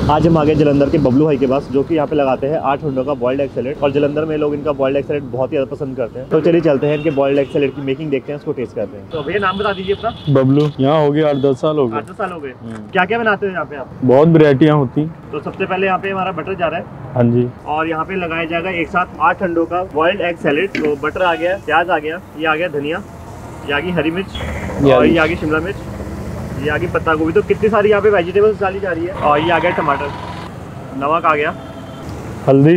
आज हम आ गए जलंधर के बबलू भाई के पास, जो कि यहाँ पे लगाते हैं 8 अंडों का बॉइल्ड एग सैलेड। और जलंधर में लोग इनका बॉइल्ड एग सैलेड बहुत ही ज्यादा पसंद करते हैं। तो चलिए चलते हैं इनके बॉइल्ड एग सैलेड की मेकिंग देखते हैं, उसको टेस्ट करते हैं। तो भैया नाम बता दीजिए अपना। बबलू। यहाँ हो गया 8-10 साल हो गए। 8-10 साल हो गए। क्या क्या बनाते हो यहाँ पे आप? बहुत वैरायटियाँ होती। तो सबसे पहले यहाँ पे हमारा बटर जा रहा है। हाँ जी। और यहाँ पे लगाया जाएगा एक साथ 8 अंडों का बॉइल्ड एग सैलेड। तो बटर आ गया, प्याज आ गया, ये आ गया धनिया, ये आ गई हरी मिर्च, और ये आ गई शिमला मिर्च, ये आ गई पत्ता गोभी। तो कितनी सारी यहाँ पे वेजिटेबल्स डाली जा रही है। और ये आ गया टमाटर, नमक आ गया, हल्दी,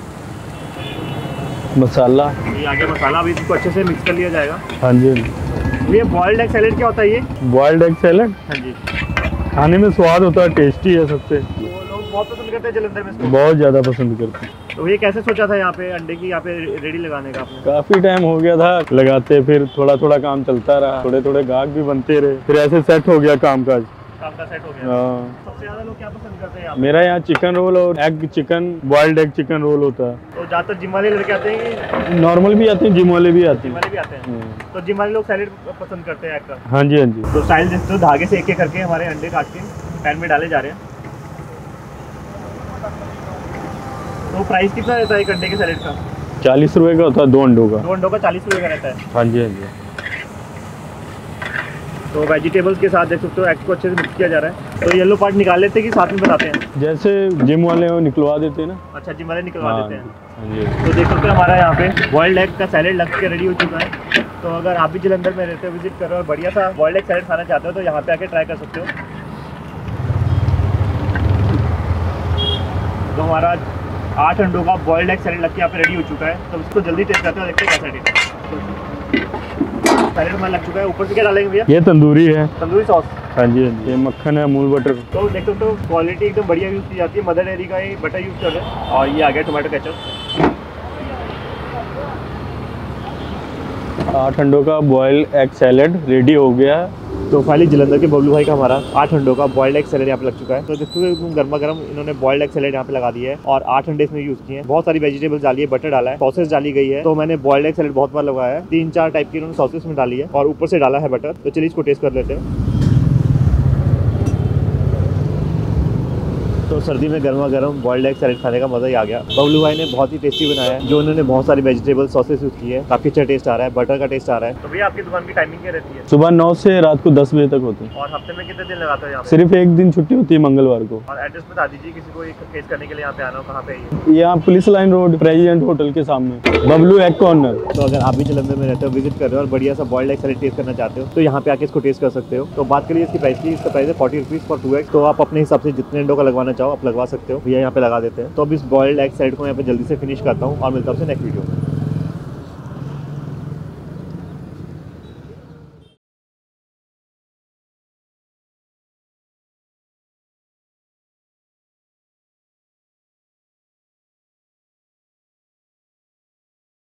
मसाला, ये आ गया मसाला। अभी इसको अच्छे से मिक्स कर लिया जाएगा। हाँ जी। ये बॉइल्ड एग सैलेड क्या होता है? ये बॉइल्ड एग सैलेड हाँ जी, खाने में स्वाद होता है, टेस्टी है सबसे। तो लोग बहुत पसंद करते हैं जलंधर में इसको। बहुत ज़्यादा पसंद करते हैं। तो ये कैसे सोचा था यहाँ पे अंडे की यहाँ पे रेडी लगाने का आपने? काफ़ी टाइम हो गया था लगाते, फिर थोड़ा थोड़ा काम चलता रहा, थोड़े थोड़े गाहक भी बनते रहे, फिर ऐसे सेट हो गया काम का सेट हो गया। सबसे ज्यादा लोग क्या पसंद करते हैं यहाँ पे? मेरा यहाँ चिकन रोल और egg chicken, boiled egg chicken roll होता है। तो ज्यादातर जिम वाले लड़के आते हैं कि नॉर्मल भी आते हैं, जिम वाले भी आते जिम हैं। वाले भी आते हैं? तो जिम वाले लोग सैलेड पसंद करते हैं एग का। हाँ जी, हाँ जी। तो स्टाइल देखते हो, धागे से एक करके हमारे अंडे काट के पैन में डाले जा रहे हैं। तो प्राइस कितना रहता है एक अंडे के सैलेड का? 40 रुपए का होता है 2 अंडों का। 2 अंडों का 40 रुपये का रहता है। हाँ जी, हाँ जी। तो वेजिटेबल्स के साथ देख सकते हो एग को अच्छे से मिक्स किया जा रहा है। तो येलो पार्ट निकाल लेते हैं कि साथ में बनाते हैं? जैसे जिम वाले वो निकलवा देते हैं ना। अच्छा, जिम वाले निकलवा देते हैं। हाँ जी। तो देख सकते हो हमारा यहाँ पे बॉइल्ड एग का सैलेड लग के रेडी हो चुका है। तो अगर आप भी जलंधर में रहते हो, विजिट करो और बढ़िया सा बॉइल्ड एग सैलेड खाना चाहते हो तो यहाँ पे आके ट्राई कर सकते हो। तो हमारा 8 अंडों का बॉइल्ड एग सैलेड लग के यहाँ पे रेडी हो चुका है। तो इसको जल्दी टेस्ट करते हैं, देखते हैं कैसा टेस्ट है। सैलेड हमारा लग चुका है। ऊपर से क्या डालेंगे भैया? ये तंदूरी है, तंदूरी सॉस। हाँ जी, हाँ जी। ये मक्खन है, अमूल बटर। तो देख सकते हो क्वालिटी एकदम बढ़िया यूज़ की जाती है। मदर डेयरी का ये बटर यूज़ कर रहे हैं। और ये आ गया टोमेटो केचप। 8 अंडों का बॉइल्ड एग सैलेड रेडी हो गया है। तो फाइनली जलंधर के बबलू भाई का हमारा 8 अंडों का बॉइल्ड एग सैलेड यहाँ पे लग चुका है। तो देखते हुए गर्मा गर्म इन्होंने बॉइल्ड एग सैलेड यहाँ पे लगा दिया है और 8 अंडे इसमें यूज किए हैं। बहुत सारी वेजिटेबल्स डाली है, बटर डाला है, सॉसेस डाली गई है। तो मैंने बॉइल्ड एग सैलेड बहुत बार लगाया है। 3-4 टाइप की इन्होंने सॉसेस में डाली है और ऊपर से डाला है बटर। तो चलिए इसको टेस्ट कर लेते हैं। तो सर्दी में गर्मा गर्म बॉइल्ड एग सैलेड खाने का मजा ही आ गया। बबलू भाई ने बहुत ही टेस्टी बनाया है, जो उन्होंने बहुत सारी वेजिटेबल सॉसेस यूज की है। काफी अच्छा टेस्ट आ रहा है, बटर का टेस्ट आ रहा है। तो भैया आपकी दुकान की टाइमिंग क्या रहती है? सुबह 9 से रात को 10 बजे तक होती है। और हफ्ते में कितने दिन लगाते हो यहाँ पे? सिर्फ एक दिन छुट्टी होती है, मंगलवार को। और एड्रेस बता दीजिए, किसी को टेस्ट करने के लिए यहाँ पे आना हो, कहाँ पे है? यहाँ police line road, president hotel के सामने, बबलू एग कॉर्नर। तो अगर आप भी जलंधर में रहते हो, विजिट कर रहे हो और बढ़िया सा बॉइल्ड एग सैलेड टेस्ट करना चाहते हो तो यहाँ पे आके इसको टेस्ट कर सकते हो। तो बात करिए इसकी प्राइस की। इसका प्राइस है 40 रुपीज़ फॉर 2 एग। तो आप अपने हिसाब से जितने अंडों का लगवाना चाहो आप लगवा सकते हो। भैया यहाँ पे लगा देते हैं। तो अब इस बॉइल्ड एग सैलेड को यहाँ पे जल्दी से फिनिश करता हूँ और मिलता हूँ नेक्स्ट वीडियो में।